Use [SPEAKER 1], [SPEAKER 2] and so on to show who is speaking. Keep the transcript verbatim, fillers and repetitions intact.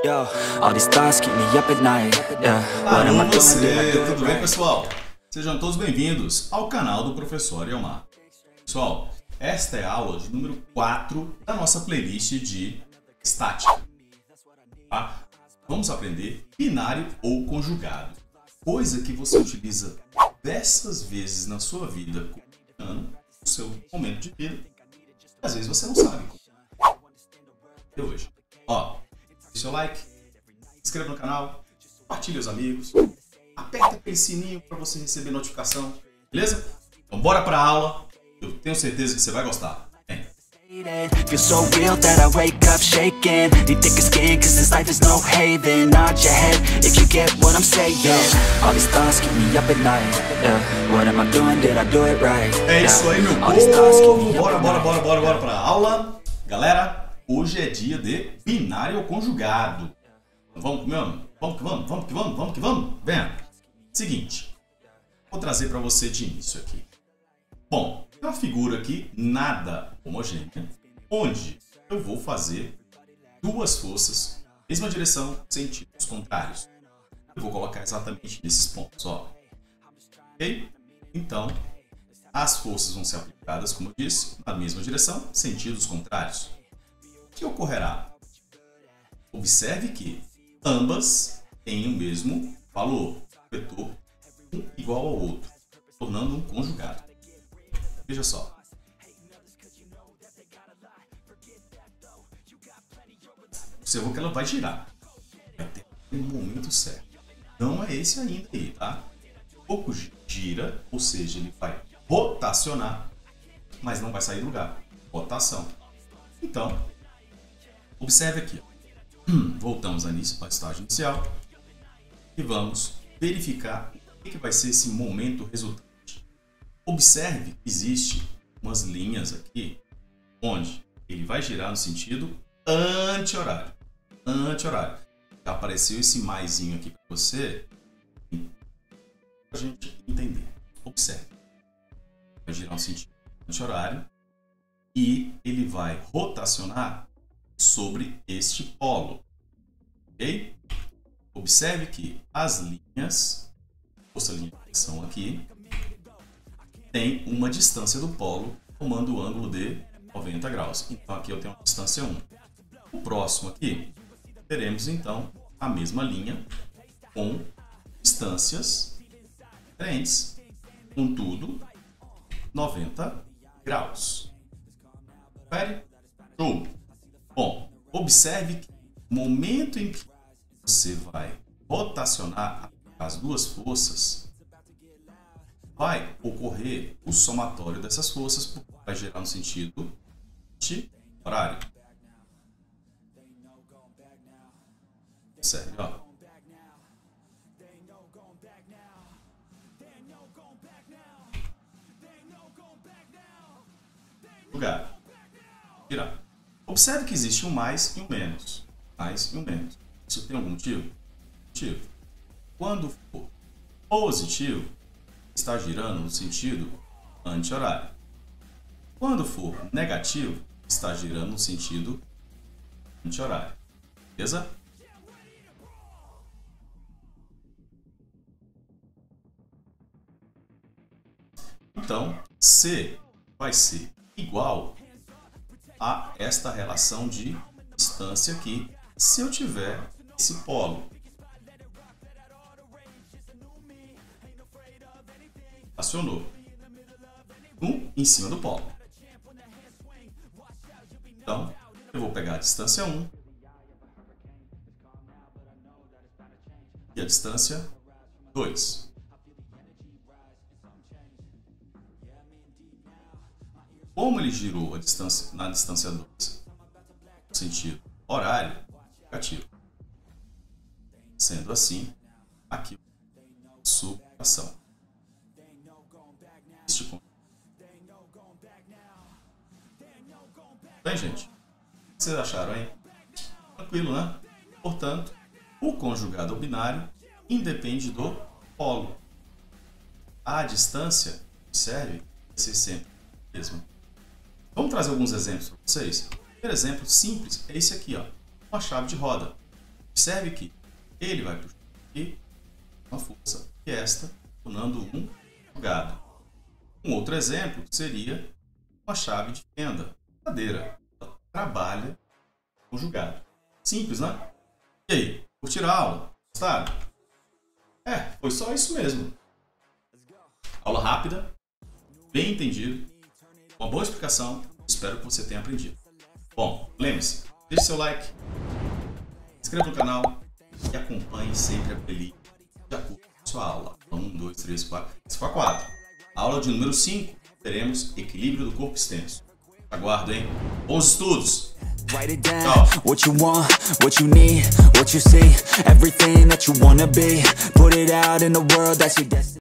[SPEAKER 1] Yo, all these thoughts keep me up at night. Yeah, what am I
[SPEAKER 2] Alô você,
[SPEAKER 1] doing?
[SPEAKER 2] tudo bem, pessoal? Sejam todos bem-vindos ao canal do Professor Elmar. Pessoal, esta é a aula de número quatro da nossa playlist de estática. Tá? Vamos aprender binário ou conjugado, coisa que você utiliza diversas vezes na sua vida, comunicando o seu momento de vida. Às vezes você não sabe como. E hoje, ó, deixe seu like, se inscreva no canal, compartilhe os amigos, aperta aquele sininho para você receber notificação, beleza? Então bora para a aula, eu tenho certeza que você vai gostar. Vem.
[SPEAKER 1] Feel so real that I wake up shaking. Need thicker skin cause this life is no haven. Nod your head if you get what I'm saying. All these thoughts keep me up at night. Yeah, what am I doing? Did I do it right?
[SPEAKER 2] É isso aí, meu
[SPEAKER 1] All these thoughts keep me
[SPEAKER 2] povo!
[SPEAKER 1] up
[SPEAKER 2] Bora,
[SPEAKER 1] at
[SPEAKER 2] bora,
[SPEAKER 1] night.
[SPEAKER 2] bora, bora, bora para a aula. Galera, hoje é dia de binário ou conjugado. Vamos que vamos, vamos que vamos, vamos que vamos, vamos que vamos. Venha. Seguinte, vou trazer para você de início aqui. Bom, tem uma figura aqui nada homogênea, onde eu vou fazer duas forças, mesma direção, sentidos contrários. Eu vou colocar exatamente nesses pontos, ó. Ok? Então, as forças vão ser aplicadas, como eu disse, na mesma direção, sentidos contrários. O que ocorrerá? Observe que ambas têm o mesmo valor, vetor um igual ao outro, tornando um conjugado. Veja só. Observou que ela vai girar. Vai ter um momento certo. Não é esse ainda aí, tá? Um pouco gira, ou seja, ele vai rotacionar, mas não vai sair do lugar. Rotação. Então, observe aqui. Voltamos ao estágio inicial e vamos verificar o que vai ser esse momento resultante. Observe que existe umas linhas aqui onde ele vai girar no sentido anti-horário. Anti-horário. Já apareceu esse maisinho aqui para você para a gente entender. Observe. Vai girar no sentido anti-horário e ele vai rotacionar sobre este polo. Ok? Observe que as linhas, essa linha de direção aqui, tem uma distância do polo tomando o ângulo de noventa graus. Então aqui eu tenho a distância um. O próximo aqui, teremos então a mesma linha com distâncias diferentes, contudo noventa graus. Confere? Show! Bom, observe que no momento em que você vai rotacionar as duas forças, vai ocorrer o somatório dessas forças, porque vai gerar no sentido de horário. Sério, ó. Lugar. Tirar. Observe que existe um mais e um menos. Mais e um menos. Isso tem algum motivo? Motivo. Quando for positivo, está girando no sentido anti-horário. Quando for negativo, está girando no sentido anti-horário. Beleza? Então, C vai ser igual a esta relação de distância aqui, se eu tiver esse polo. Acionou. Um em cima do polo. Então, eu vou pegar a distância um e a distância dois. Como ele girou a distância, na distância dois, no sentido horário, negativo. Sendo assim, aqui, subtração. Bem, gente, o que vocês acharam, hein? Tranquilo, né? Portanto, o conjugado ao binário independe do polo. A distância, observe, vai ser sempre a mesma. Vamos trazer alguns exemplos para vocês? O primeiro exemplo simples é esse aqui, ó, uma chave de roda. Observe que ele vai puxar aqui uma força e esta tornando um jogado. Um outro exemplo seria uma chave de fenda. Cadeira. Ela trabalha conjugado. Simples, né? E aí? Curtiram a aula? Gostaram? É, foi só isso mesmo. Aula rápida, bem entendido, uma boa explicação. Espero que você tenha aprendido. Bom, lembre-se, deixe seu like, se inscreva no canal e acompanhe sempre a playlist de acordo com a sua aula. um, dois, três, quatro. Esse foi a quatro. Aula de número cinco, teremos equilíbrio do corpo extenso. Aguardo, hein? Bons estudos!
[SPEAKER 1] Write it down, what you want, what you need, what you see, everything that you wanna be, put it out in the world, that's your destiny.